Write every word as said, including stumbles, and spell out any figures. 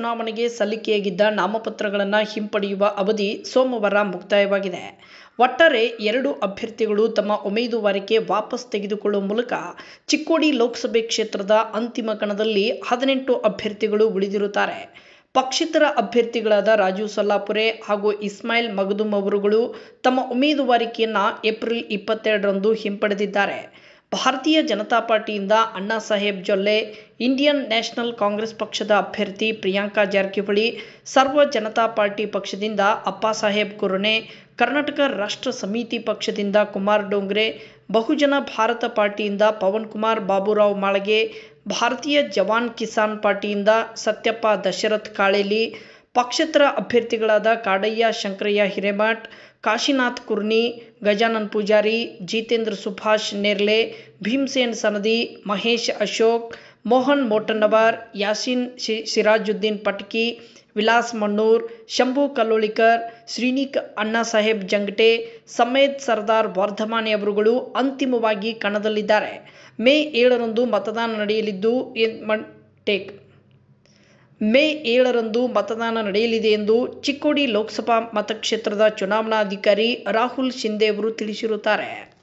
ಚುನಾವಣೆಗೆ ಸಲ್ಲಿಕೆಯಾಗಿದ್ದ ನಾಮಪತ್ರಗಳನ್ನು ಹಿಂಪಡೆಯುವ ಅವಧಿ ಸೋಮವಾರ ಮುಕ್ತಾಯವಾಗಿದೆ. ಒಟ್ಟಾರೆ ಎರಡು ಅಭ್ಯರ್ಥಿಗಳು ತಮ್ಮ ಉಮೇದುವಾರಿಕೆ ವಾಪಸ್ ತೆಗೆದುಕೊಳ್ಳುವ ಮೂಲಕ ಚಿಕ್ಕೋಡಿ ಲೋಕಸಭೆ ಕ್ಷೇತ್ರದ ಅಂತಿಮ ಕಣದಲ್ಲಿ ಹದಿನೆಂಟು ಅಭ್ಯರ್ಥಿಗಳು ಉಳಿದಿರುತ್ತಾರೆ. ಪಕ್ಷೇತರ ಅಭ್ಯರ್ಥಿಗಳಾದ ರಾಜು ಸಲ್ಲಾಪುರೆ ಹಾಗೂ ಇಸ್ಮಾಯಿಲ್ ಮಗದುಮ್ ಅವರುಗಳು ತಮ್ಮ ಉಮೇದುವಾರಿಕೆಯನ್ನು ಏಪ್ರಿಲ್ ಇಪ್ಪತ್ತೆರಡರಂದು ಹಿಂಪಡೆದಿದ್ದಾರೆ. ಭಾರತೀಯ ಜನತಾ ಪಾರ್ಟಿಯಿಂದ Anna Saheb Jolle, Indian National Congress ಪಕ್ಷದ ಅಭ್ಯರ್ಥಿ ಪ್ರಿಯಾಂಕಾ ಜಾರಕಿಹೊಳಿ, ಸರ್ವ ಜನತಾ ಪಾರ್ಟಿ ಪಕ್ಷದಿಂದ ಅಪ್ಪಾಸಾಹೇಬ್ ಕುರ್ನೆ, ಕರ್ನಾಟಕ ರಾಷ್ಟ್ರ ಸಮಿತಿ ಪಕ್ಷದಿಂದ ಕುಮಾರ್ ಡೋಂಗ್ರೆ, ಬಹುಜನ ಭಾರತ ಪಾರ್ಟಿಯಿಂದ ಪವನ್ ಕುಮಾರ್ ಬಾಬುರಾವ್ ಮಾಳಗೆ, ಭಾರತೀಯ ಜವಾನ್ ಕಿಸಾನ್ ಪಾರ್ಟಿಯಿಂದ ಸತ್ಯಪ್ಪ ದಶರಥ್ ಕಾಳೇಲಿ, ಪಕ್ಷೇತರ ಅಭ್ಯರ್ಥಿಗಳಾದ ಕಾಡಯ್ಯ ಶಂಕರಯ್ಯ ಹಿರೇಮಠ್, ಕಾಶಿನಾಥ್ ಕುರ್ನಿ, ಗಜಾನನ್ ಪೂಜಾರಿ, ಜಿತೇಂದ್ರ ಸುಭಾಷ್ ನೇರ್ಲೆ, ಭೀಮಸೇನ್ ಸನದಿ, ಮಹೇಶ್ ಅಶೋಕ್, ಮೋಹನ್ ಮೋಟನ್ನವರ್, ಯಾಸೀನ್ ಸಿರಾಜುದ್ದೀನ್ ಪಟ್ಕಿ, ವಿಲಾಸ್ ಮಣ್ಣೂರ್, ಶಂಭು ಕಲ್ಲೋಳಿಕರ್, ಶ್ರೀನಿಕ್ ಅಣ್ಣಾಸಾಹೇಬ್ ಜಂಗಟೆ, ಸಮೇದ್ ಸರ್ದಾರ್ ವರ್ಧಮಾನೆ ಅವರುಗಳು ಅಂತಿಮವಾಗಿ ಕಣದಲ್ಲಿದ್ದಾರೆ. ಮೇ ಏಳರಂದು ಮತದಾನ ನಡೆಯಲಿದ್ದು ಟೇಕ್ ಮೇ ಏಳರಂದು ಮತದಾನ ನಡೆಯಲಿದೆ ಎಂದು ಚಿಕ್ಕೋಡಿ ಲೋಕಸಭಾ ಮತಕ್ಷೇತ್ರದ ಚುನಾವಣಾಧಿಕಾರಿ ರಾಹುಲ್ ಶಿಂದೆ ಅವರು ತಿಳಿಸಿರುತ್ತಾರೆ.